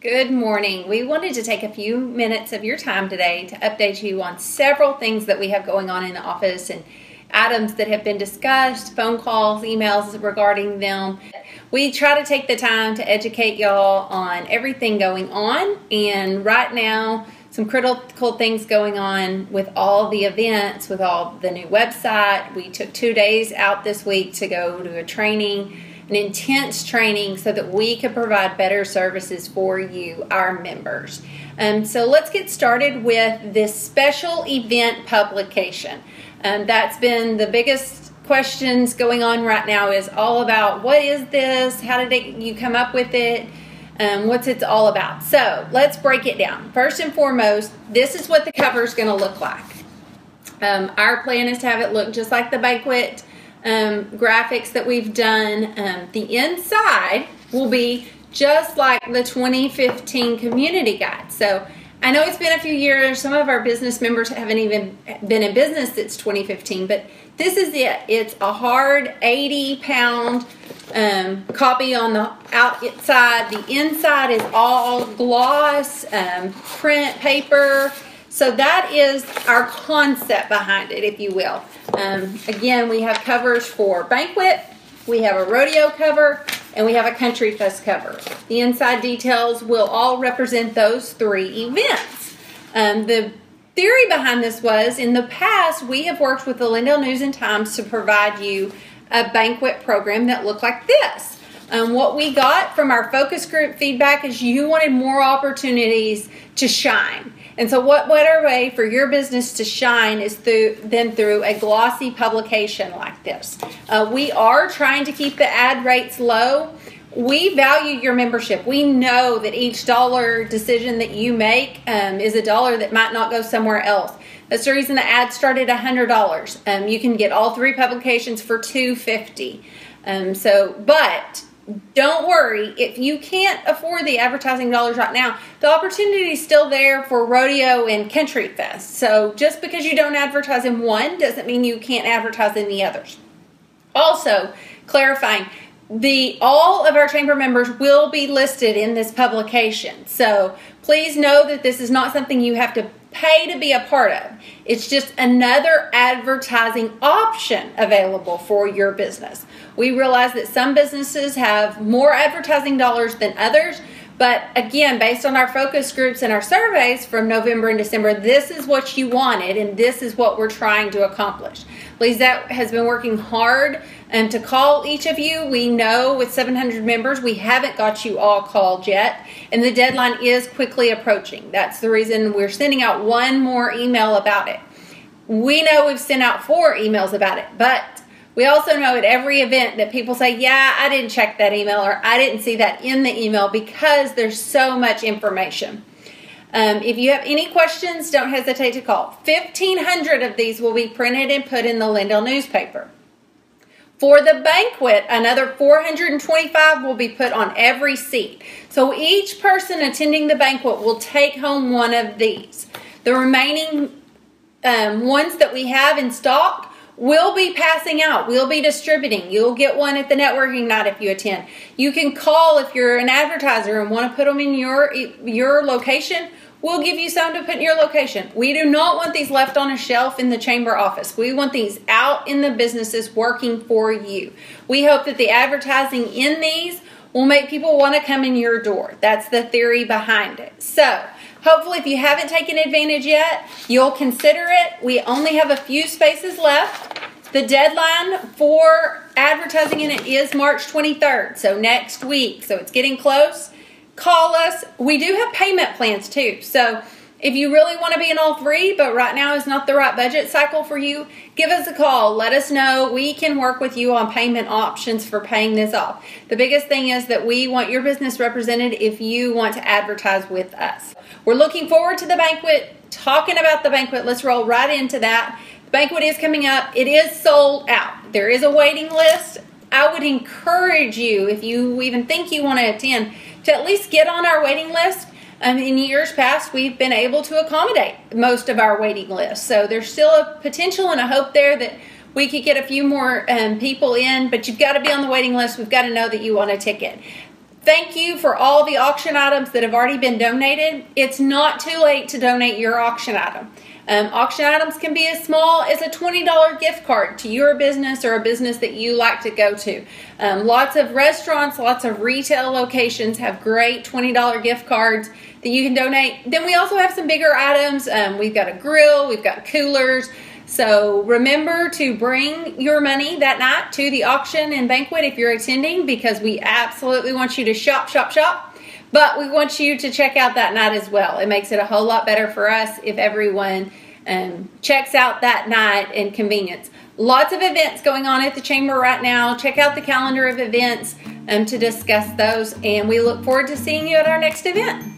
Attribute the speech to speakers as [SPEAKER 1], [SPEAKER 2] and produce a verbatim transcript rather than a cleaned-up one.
[SPEAKER 1] Good morning. We wanted to take a few minutes of your time today to update you on several things that we have going on in the office and items that have been discussed, phone calls, emails regarding them. We try to take the time to educate y'all on everything going on, and right now some critical things going on with all the events, with all the new website. We took two days out this week to go to a training, an intense training, so that we could provide better services for you, our members. Um, so let's get started with this special event publication. Um, that's been the biggest questions going on right now, is all about what is this? How did it, you come up with it? Um, what's it's all about? So let's break it down. First and foremost, this is what the cover is going to look like. Um, our plan is to have it look just like the banquet Um, graphics that we've done. Um, the inside will be just like the twenty fifteen community guide. So I know it's been a few years. Some of our business members haven't even been in business since twenty fifteen, but this is it. It's a hard eighty pound um, copy on the outside. The inside is all gloss, um, print paper. So that is our concept behind it, if you will. Um, again, we have covers for banquet, we have a rodeo cover, and we have a country fest cover. The inside details will all represent those three events. Um, the theory behind this was, in the past, we have worked with the Lindale News and Times to provide you a banquet program that looked like this. Um, what we got from our focus group feedback is you wanted more opportunities to shine. And so what better way for your business to shine is through than through a glossy publication like this. Uh, we are trying to keep the ad rates low. We value your membership. We know that each dollar decision that you make um, is a dollar that might not go somewhere else. That's the reason the ad started at one hundred dollars. Um, you can get all three publications for two hundred fifty dollars. Um, so, but don't worry, if you can't afford the advertising dollars right now, the opportunity is still there for Rodeo and Country Fest. So just because you don't advertise in one doesn't mean you can't advertise in the others. Also, clarifying, the all of our chamber members will be listed in this publication. So please know that this is not something you have to pay to be a part of. It's just another advertising option available for your business. We realize that some businesses have more advertising dollars than others, but again, based on our focus groups and our surveys from November and December, this is what you wanted, and this is what we're trying to accomplish. Lizette has been working hard um, to call each of you. We know with seven hundred members, we haven't got you all called yet, and the deadline is quickly approaching. That's the reason we're sending out one more email about it. We know we've sent out four emails about it, but we also know at every event that people say, yeah, I didn't check that email, or I didn't see that in the email, because there's so much information. Um, if you have any questions, don't hesitate to call. fifteen hundred of these will be printed and put in the Lindale newspaper. For the banquet, another four hundred twenty-five will be put on every seat. So each person attending the banquet will take home one of these. The remaining um, ones that we have in stock, we'll be passing out. We'll be distributing. You'll get one at the networking night if you attend. You can call if you're an advertiser and want to put them in your, your location. We'll give you some to put in your location. We do not want these left on a shelf in the chamber office. We want these out in the businesses working for you. We hope that the advertising in these will make people want to come in your door. That's the theory behind it. So hopefully, if you haven't taken advantage yet, you'll consider it. We only have a few spaces left. The deadline for advertising in it is March twenty-third, so next week. So it's getting close. Call us. We do have payment plans too. So if you really want to be in all three, but right now is not the right budget cycle for you, give us a call. Let us know. We can work with you on payment options for paying this off. The biggest thing is that we want your business represented if you want to advertise with us. We're looking forward to the banquet. Talking about the banquet, let's roll right into that. The banquet is coming up. It is sold out. There is a waiting list. I would encourage you, if you even think you want to attend, to at least get on our waiting list. Um, in years past, we've been able to accommodate most of our waiting list. So there's still a potential and a hope there that we could get a few more um, people in, but you've got to be on the waiting list. We've got to know that you want a ticket. Thank you for all the auction items that have already been donated. It's not too late to donate your auction item. Um, auction items can be as small as a twenty dollar gift card to your business or a business that you like to go to. Um, lots of restaurants, lots of retail locations have great twenty dollar gift cards that you can donate. Then we also have some bigger items. Um, we've got a grill, we've got coolers. So remember to bring your money that night to the auction and banquet if you're attending, because we absolutely want you to shop, shop, shop. But we want you to check out that night as well. It makes it a whole lot better for us if everyone um, checks out that night and convenience. Lots of events going on at the Chamber right now. Check out the calendar of events um, to discuss those. And we look forward to seeing you at our next event.